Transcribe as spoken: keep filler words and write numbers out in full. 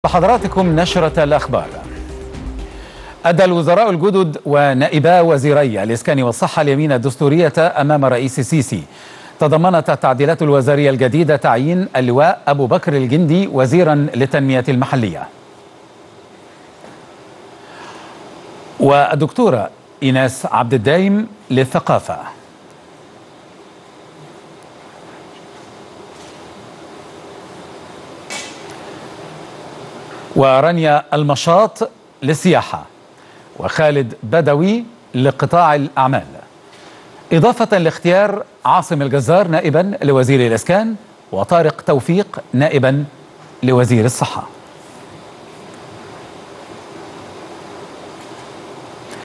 حضراتكم نشرة الأخبار. أدى الوزراء الجدد ونائبا وزيري الإسكان والصحة اليمين الدستورية أمام رئيس السيسي. تضمنت التعديلات الوزارية الجديدة تعيين اللواء أبو بكر الجندي وزيرا للتنمية المحلية، والدكتورة إيناس عبد الدايم للثقافة، ورانيا المشاط للسياحة، وخالد بدوي لقطاع الأعمال، إضافة لاختيار عاصم الجزار نائبا لوزير الإسكان وطارق توفيق نائبا لوزير الصحة.